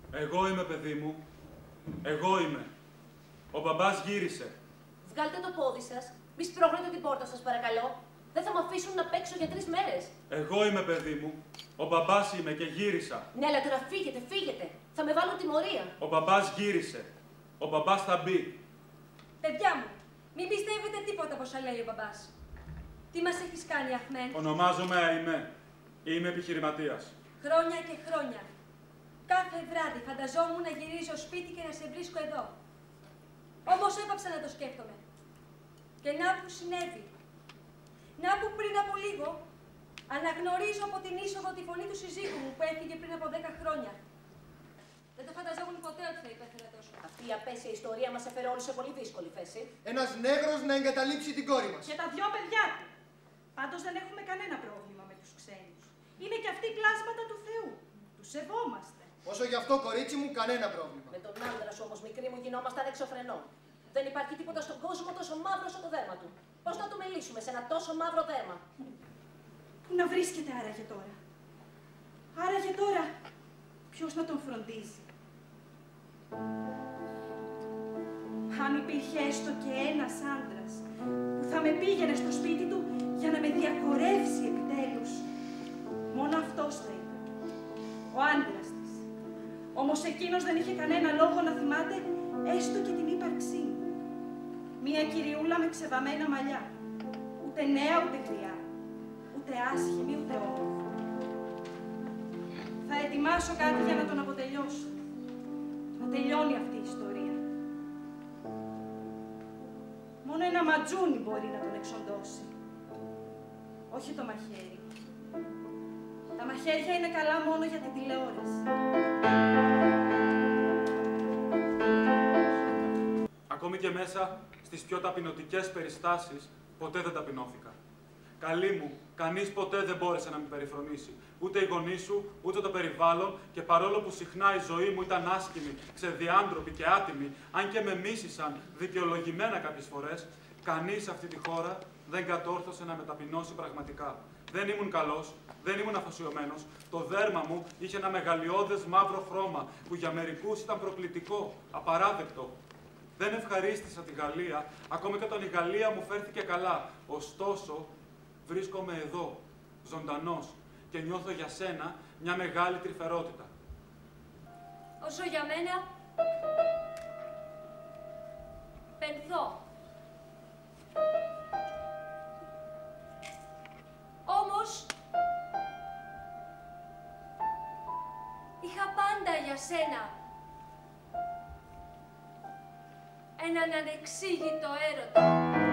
Εγώ είμαι, παιδί μου. Εγώ είμαι. Ο μπαμπάς γύρισε. Βγάλτε το πόδι σας. Μη σπρώχνετε την πόρτα σας, παρακαλώ. Δεν θα με αφήσουν να παίξω για 3 μέρες. Εγώ είμαι, παιδί μου. Ο μπαμπάς είμαι και γύρισα. Ναι, αλλά τώρα φύγετε, φύγετε. Θα με βάλουν τιμωρία. Ο μπαμπάς γύρισε. Ο μπαμπάς θα μπει. Παιδιά μου, μην πιστεύετε τίποτα από όσα λέει ο μπαμπάς. Τι μας έχεις κάνει, Αχμέν? Ονομάζομαι Αϊμέ. Είμαι επιχειρηματίας. Χρόνια και χρόνια. Κάθε βράδυ φανταζόμουν να γυρίζω σπίτι και να σε βρίσκω εδώ. Όμως έπαψα να το σκέφτομαι. Και να που συνέβη. Να που πριν από λίγο αναγνωρίζω από την είσοδο τη φωνή του συζύγου μου που έφυγε πριν από 10 χρόνια. Δεν το φανταζόμουν ποτέ ότι θα υπέφερα τόσο. Αυτή η απέσια ιστορία μας έφερε όλους σε πολύ δύσκολη θέση. Ένας νέγρος να εγκαταλείψει την κόρη μας. Και τα 2 παιδιά του. Πάντως δεν έχουμε κανένα πρόβλημα με τους ξένους. Είναι και αυτοί κλάσματα του Θεού. Τους σεβόμαστε. Όσο γι' αυτό, κορίτσι μου, κανένα πρόβλημα. Με τον άντρα σου όμως, μικρή μου, γινόμασταν εξωφρενών. Δεν υπάρχει τίποτα στον κόσμο τόσο μαύρο όσο το δέρμα του. Πώς να του μιλήσουμε σε ένα τόσο μαύρο δέρμα? Πού να βρίσκεται άραγε τώρα? Άραγε τώρα ποιος να τον φροντίζει? Αν υπήρχε έστω και ένας άντρας που θα με πήγαινε στο σπίτι του για να με διακορεύσει επιτέλους, μόνο αυτός θα ήταν. Ο άντρας της. Όμως εκείνος δεν είχε κανένα λόγο να θυμάται έστω και την ύπαρξή μου. Μία κυριούλα με ξεβαμμένα μαλλιά. Ούτε νέα ούτε γριά. Ούτε άσχημη ούτε όμορφη. Θα ετοιμάσω κάτι για να τον αποτελειώσω. Να τελειώνει αυτή η ιστορία. Μόνο ένα ματζούνι μπορεί να τον εξοντώσει. Όχι το μαχαίρι. Τα μαχαίρια είναι καλά μόνο για την τηλεόραση. Ακόμη και μέσα στις πιο ταπεινωτικές περιστάσεις, ποτέ δεν ταπεινώθηκα. Καλή μου, κανείς ποτέ δεν μπόρεσε να με περιφρονήσει. Ούτε οι γονείς σου, ούτε το περιβάλλον, και παρόλο που συχνά η ζωή μου ήταν άσχημη, ξεδιάντροπη και άτιμη, αν και με μίσησαν δικαιολογημένα κάποιες φορές, κανείς σε αυτή τη χώρα δεν κατόρθωσε να με ταπεινώσει πραγματικά. Δεν ήμουν καλός, δεν ήμουν αφοσιωμένος. Το δέρμα μου είχε ένα μεγαλειώδες μαύρο χρώμα που για μερικούς ήταν προκλητικό, απαράδεκτο. Δεν ευχαρίστησα τη Γαλλία, ακόμα και όταν η Γαλλία μου φέρθηκε καλά. Ωστόσο, βρίσκομαι εδώ, ζωντανός, και νιώθω για σένα μια μεγάλη τρυφερότητα. Όσο για μένα, πενθώ. Όμως, είχα πάντα για σένα έναν ανεξήγητο έρωτα.